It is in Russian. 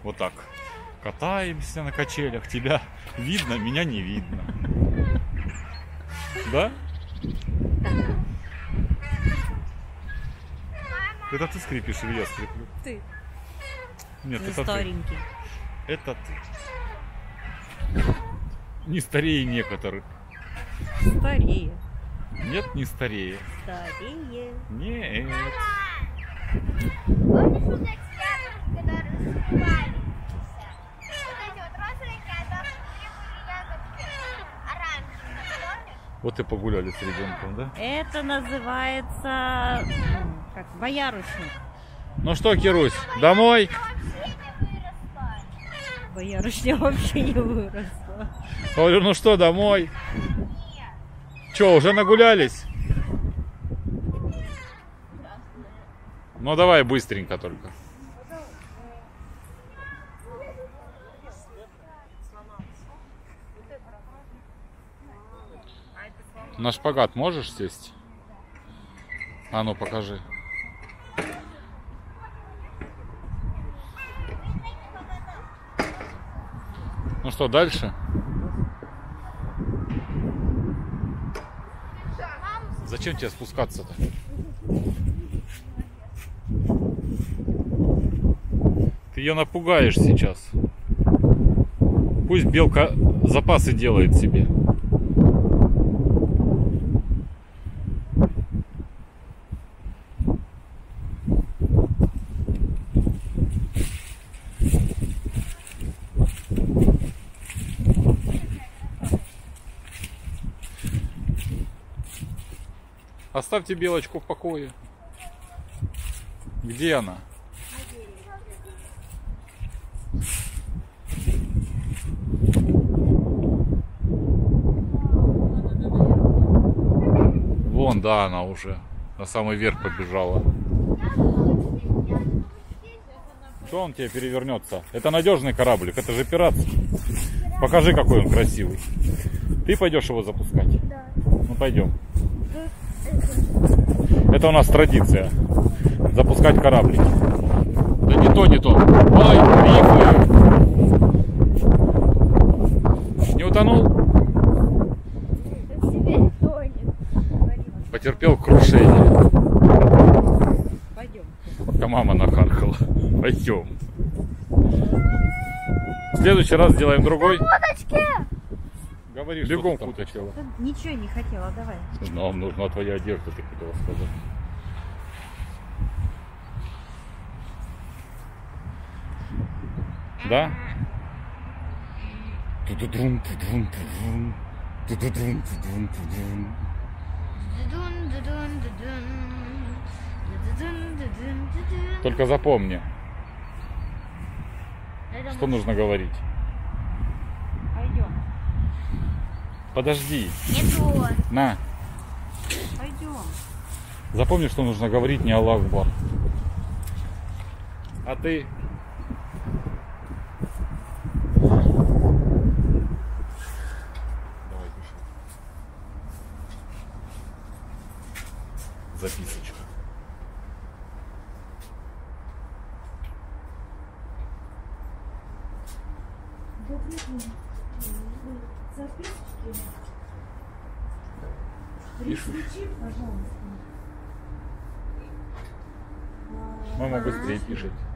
Вот так. Катаемся на качелях. Тебя видно, меня не видно. Да? Это ты скрипишь или я скриплю? Ты. Нет, Ты это старенький. ты. Это ты. Не старее некоторых. Старее. Нет, не старее. Старее. Нет. Помнишь вот эти яблоки, которые рассыпались? Вот эти вот розовенькие, а там внутри были ягодки оранжевые, помнишь? Вот и погуляли с ребенком, да? Это называется как боярышник. Ну что, Кирусь, домой? Вообще не выросла. Боярышня вообще не выросла. Говорю, ну что, домой? Нет. Че, уже нагулялись? Ну давай быстренько только. На шпагат можешь сесть? А ну покажи. Ну что, дальше? Зачем тебе спускаться-то? Ты ее напугаешь сейчас. Пусть белка запасы делает себе. Оставьте белочку в покое. Где она? Вон, да, она уже на самый верх побежала. Что он тебе перевернется? Это надежный кораблик, это же пиратский. Покажи, какой он красивый. Ты пойдешь его запускать? Да. Ну пойдем. Это у нас традиция. Запускать кораблики. Да не то, не то. Ой, рифы! Не утонул? Теперь тонет. Потерпел крушение. Пойдем. Пока мама нахаркала. Пойдем. В следующий раз сделаем другой. Удочки! Говори, бегом что ты там хотела. Ничего не хотела, давай. Нам нужна твоя одежда, ты хотела сказать. Да? Только запомни, что нужно говорить. Пойдем. Подожди. Не то. На. Пойдем. Запомни, что нужно говорить не Аллах Акбар. А ты? Давай пиши. Записочка. Пишешь? Мама быстрее пишет.